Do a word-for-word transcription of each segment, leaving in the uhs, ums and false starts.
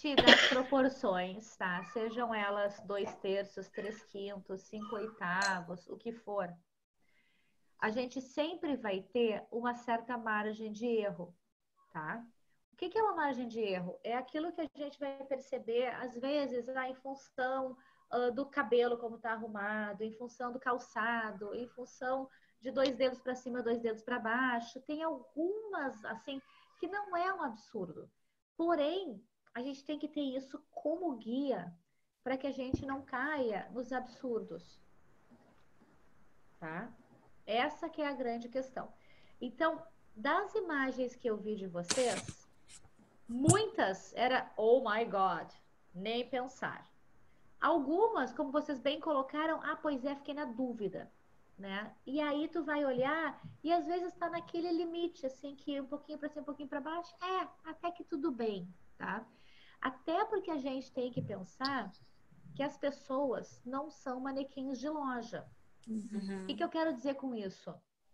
parte das proporções, tá? Sejam elas dois terços, três quintos, cinco oitavos, o que for. A gente sempre vai ter uma certa margem de erro, tá? O que é uma margem de erro? É aquilo que a gente vai perceber, às vezes, ah, em função uh, do cabelo como está arrumado, em função do calçado, em função de dois dedos para cima, dois dedos para baixo. Tem algumas, assim, que não é um absurdo. Porém, a gente tem que ter isso como guia para que a gente não caia nos absurdos, tá? Essa que é a grande questão. Então, das imagens que eu vi de vocês, muitas era oh my God, nem pensar. Algumas, como vocês bem colocaram, ah, pois é, fiquei na dúvida, né? E aí tu vai olhar e às vezes está naquele limite, assim, que um pouquinho para cima, um pouquinho para baixo, é, até que tudo bem, tá? Até porque a gente tem que pensar que as pessoas não são manequins de loja. Uhum. O que, que eu quero dizer com isso?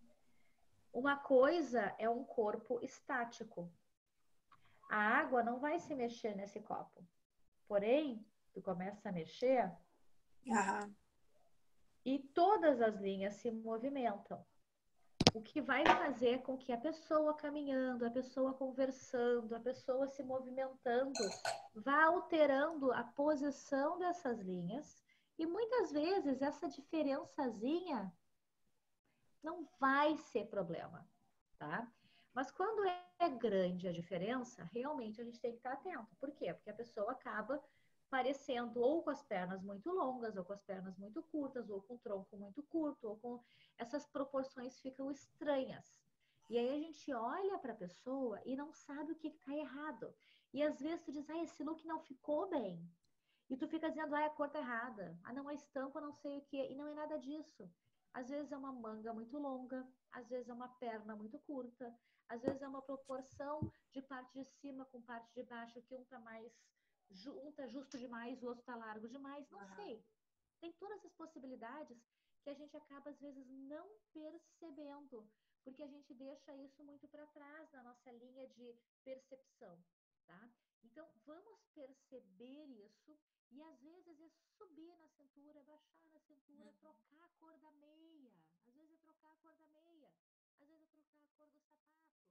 Uma coisa é um corpo estático. A água não vai se mexer nesse copo. Porém, tu começa a mexer Aham. e todas as linhas se movimentam. O que vai fazer com que a pessoa caminhando, a pessoa conversando, a pessoa se movimentando, vá alterando a posição dessas linhas. E muitas vezes essa diferençazinha não vai ser problema, tá? Mas quando é grande a diferença, realmente a gente tem que estar atento. Por quê? Porque a pessoa acaba parecendo ou com as pernas muito longas, ou com as pernas muito curtas, ou com o tronco muito curto, ou com essas proporções ficam estranhas. E aí a gente olha para a pessoa e não sabe o que está errado. E às vezes tu diz, ah, esse look não ficou bem. E tu fica dizendo, ah, a cor tá errada. Ah, não, a estampa não sei o que. E não é nada disso. Às vezes é uma manga muito longa, às vezes é uma perna muito curta, às vezes é uma proporção de parte de cima com parte de baixo, que um tá mais, um tá justo demais, o outro tá largo demais, não sei. Tem todas as possibilidades que a gente acaba às vezes não percebendo, porque a gente deixa isso muito para trás na nossa linha de percepção, tá? Então, vamos perceber isso e às vezes é subir na cintura, é baixar na cintura, trocar a cor da meia. Às vezes é trocar a cor da meia, às vezes é trocar a cor do sapato.